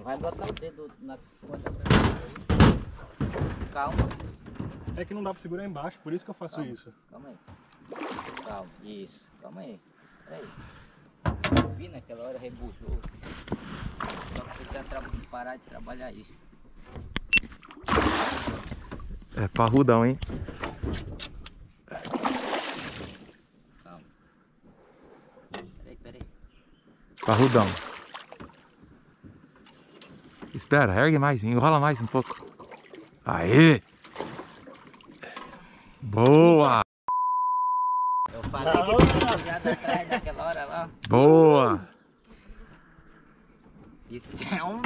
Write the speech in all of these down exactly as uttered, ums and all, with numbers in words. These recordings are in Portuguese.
Não vai botar o dedo na ponta. Calma. É que não dá pra segurar embaixo, por isso que eu faço Calma. isso. Calma aí. Calma, isso. Calma aí. Peraí. Vi naquela hora, rebuchou. Só que você tinha que parar de trabalhar isso. É parrudão, hein? Calma. Peraí, peraí. Parrudão. Espera, ergue mais, enrola mais um pouco. Aê! Boa! Eu falei que tinha jogado atrás daquela hora lá. Boa! Isso é um...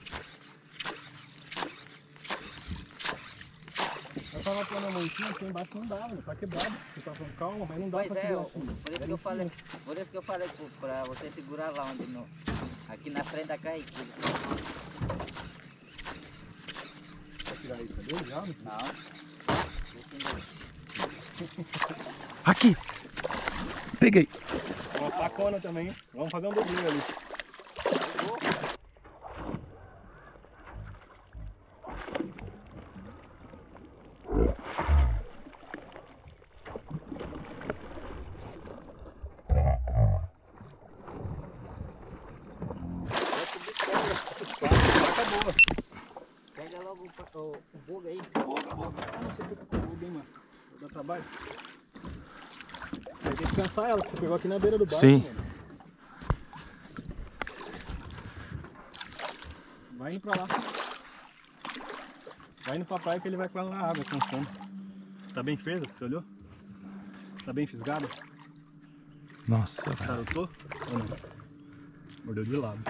Eu tava pondo a mão em cima, aqui embaixo não dá, mano, tá quebrado. Você tá falando calma, mas não dá Pois pra é, segurar ó, assim. por isso que eu falei, por isso que eu falei pro- pra você segurar lá onde no, aqui na frente da carretilha. Vai tirar isso ali já? Não. Aqui! Peguei! Uma facona também, vamos fazer um dobrinho ali. Pega logo o, o, o bug aí. Ah, não sei porque eu bem, mano. Vai dar trabalho. Vai ter que cansar ela, que você pegou aqui na beira do barco. Sim. Mano. Vai indo pra lá. Vai indo pra praia que ele vai com ela na água, cansando. Tá bem feza? Você olhou? Tá bem fisgada? Nossa, velho. Charutou? Ou não? Mordeu de lado.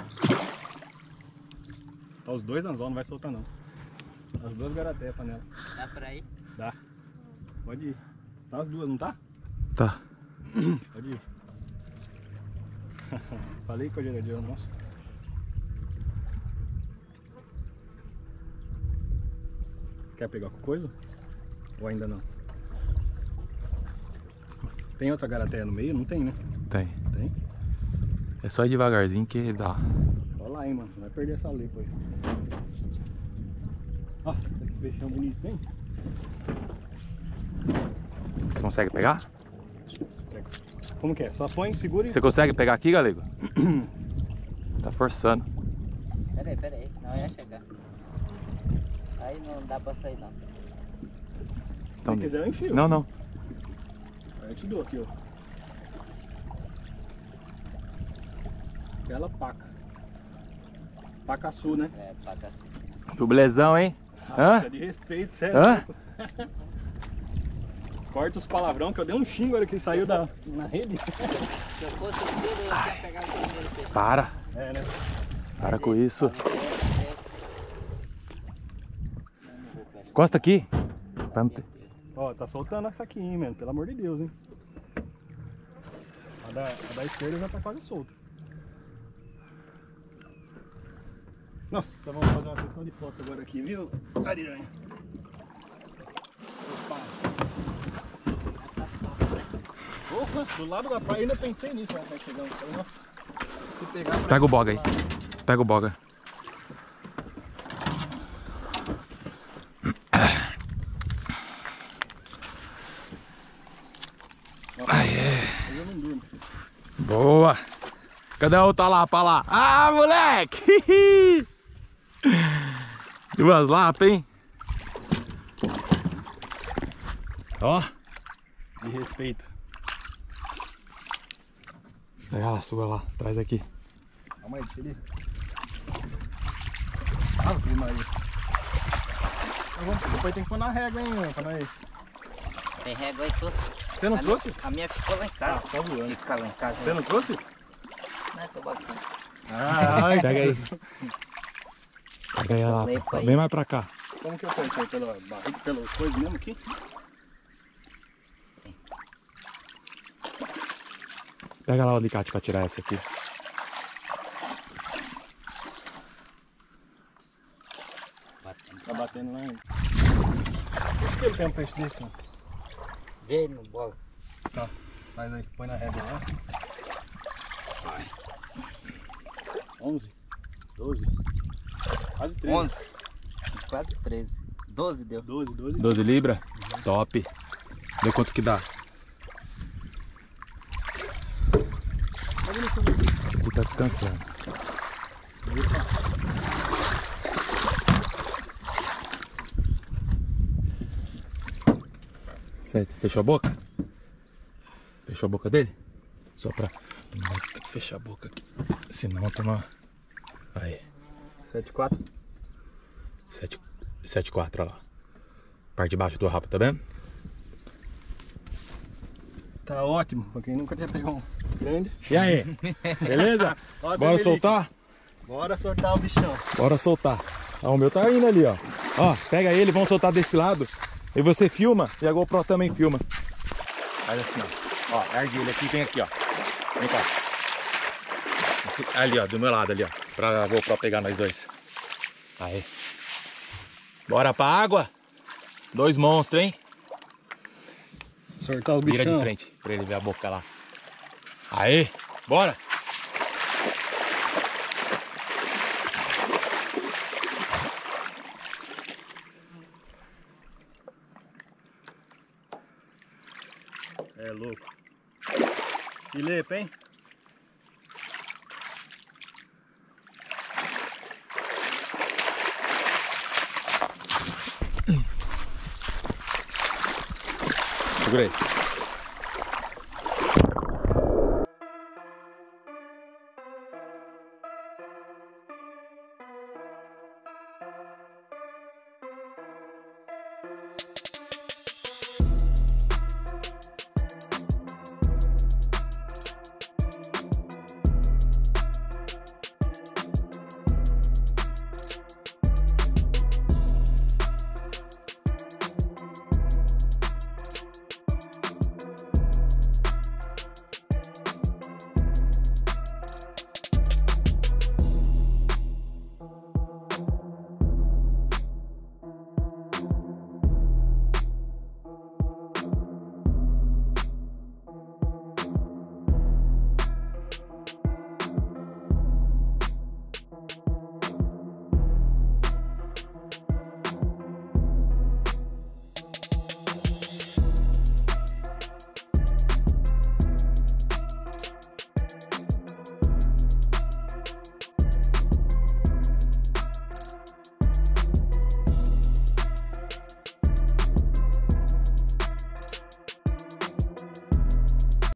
Tá os dois anzol, não vai soltar não. As duas garateias a panela. Dá pra ir? Dá. Pode ir. Tá as duas, não tá? Tá. Pode ir. Falei que hoje era dia do almoço. Quer pegar com coisa? Ou ainda não? Tem outra garateia no meio? Não tem, né? Tem. Tem? É só ir devagarzinho que dá. Olha lá, hein, mano. Não vai perder essa lepa aí. Nossa, que peixão bonito, hein? Você consegue pegar? Como que é? Só põe, segura e... Você consegue pegar aqui, galego? Tá forçando. Pera aí, pera aí. Não ia chegar. Aí não dá pra sair não. Se quiser eu enfio. Não, não. Aí eu te dou aqui, ó. Bela paca. Pacaçu, né? É, paca assim. Dublezão, hein? Hã? Nossa, de respeito, sério. Hã? Corta os palavrão que eu dei um xingo agora que saiu da, na rede. Se eu fosse o dele, eu tinha pegado o primeiro peixe. Para. É, né? Para com isso. É, é. Eu não vou pescar. Encosta aqui. Pra não ter- Ó, tá soltando essa aqui, hein, mano. Pelo amor de Deus, hein. A da, a da esquerda já tá quase solta. Nossa, vamos fazer uma sessão de foto agora aqui, viu, Ariranha? Opa! Opa, do lado da praia, ainda pensei nisso, né? Vai chegar um cara. Nossa, se pegar pra... Pega o boga aí. Pega o boga. Aê. Eu não durmo. Boa. Cadê a outra lapa lá? Ah, moleque! Duas lapas, hein? Ó. De respeito. Pega lá, suba lá. Traz aqui. Calma aí, deixa ele. Ave Maria. Então vamos- Depois tem que pôr na régua, hein, pra nós. Tem régua aí toda. Você não a trouxe? Minha, a minha ficou lá em Ah, casa. você tá voando. Fica lá em casa. Você não trouxe? Não, tô botando. Ai, Pega aí. Pega aí a lapa. Lepa aí. Vem mais pra cá. Como que eu ponho? Pela barriga, pela coisa mesmo aqui? Pega lá o alicate pra tirar essa aqui. Batendo. Tá batendo lá ainda. Por que ele tem um peixe desse, mano? Vem no bola. Tá, faz aí, põe na régua lá. Vai. onze, doze, Quase treze. onze. Quase treze. doze deu. doze, doze. doze libras? Top. Vê quanto que dá. Esse aqui tá descansando. Certo, fechou a boca? Fechou a boca dele? Só pra... Tem que fechar a boca aqui. Senão toma... Aí. sete, quatro. sete, sete, quatro, olha lá. Parte de baixo do rabo, tá vendo? Tá ótimo, pra quem nunca tinha pegado um grande. E aí? Beleza? Ó, Bora Melique. soltar? Bora soltar o bichão. Bora soltar. Ó, o meu tá indo ali, ó. Ó, pega ele, vamos soltar desse lado. E você filma e a GoPro também filma. Faz assim, ó. Ó, ergue ele aqui, vem aqui, ó. Vem cá. Esse- ali, ó, do meu lado ali, ó. Pra GoPro pegar nós dois. Aí. Bora pra água. Dois monstros, hein? Soltar o Vira bichão. de frente pra ele ver a boca lá. Aê, bora! É louco. Que lepa, hein? Segura aí.